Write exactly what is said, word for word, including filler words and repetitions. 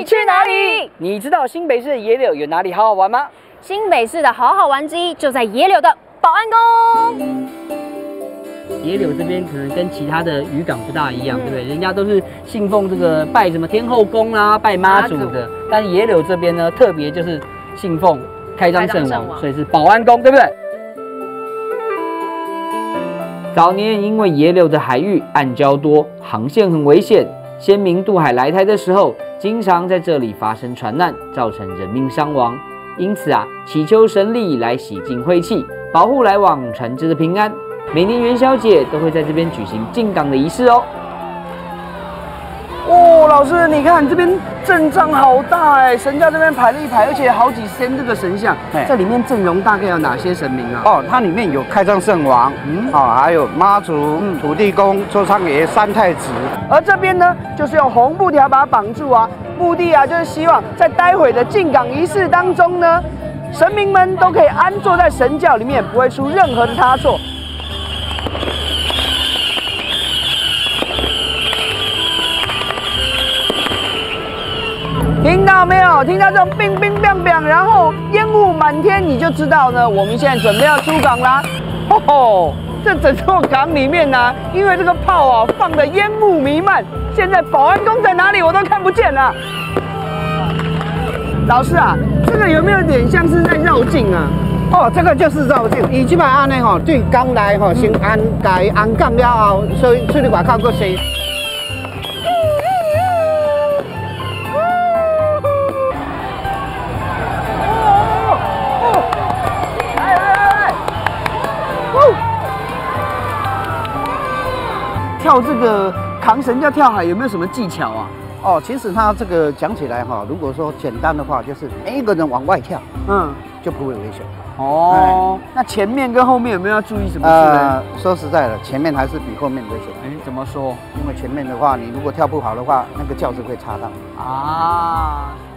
你去哪里？你知道新北市的野柳有哪里好好玩吗？ 新北市的好好玩之一就在野柳的保安宫。 野柳这边可能跟其他的渔港不大一样，嗯、对不对？人家都是信奉这个拜什么天后宫啦、拜妈祖的，但是野柳这边呢，特别就是信奉开漳圣王，所以是保安宫，对不对？早年因为野柳的海域暗礁多，航线很危险，先民渡海来台的时候，经常在这里发生船难，造成人命伤亡。因此啊，祈求神力来洗净晦气，保护来往船只的平安。每年元宵节都会在这边举行进港的仪式哦。哦，老师，你看这边阵仗好大哎，神教这边排了一排，而且好几仙这个神像。这里面阵容大概有哪些神明啊？ 哦，它里面有开漳圣王，嗯，哦，还有妈祖、嗯、土地公、周昌爷、三太子。 而这边呢，就是用红布条把它绑住啊，目的啊就是希望在待会的进港仪式当中呢，神明们都可以安坐在神教里面，不会出任何的差错。听到没有？听到这种冰冰冰冰，然后烟雾满天，你就知道呢，我们现在准备要出港啦。吼吼，这整座港里面呢、啊，因为这个炮啊放的烟雾弥漫，现在保安宫在哪里我都看不见了。老师啊，这个有没有点像是在绕境啊？ 哦，这个就是绕境。伊即摆安尼吼，对港内吼先安改安港了后，所以出去外口搁西。 跳这个扛神教跳海有没有什么技巧啊？ 哦，其实它这个讲起来哈，如果说简单的话，就是每一个人往外跳，嗯，就不会危险。 哦，那前面跟后面有没有要注意什么事呢？ 呃，说实在的，前面还是比后面危险。 哎，怎么说？ 因为前面的话，你如果跳不好的话，那个轿子会插到。 啊。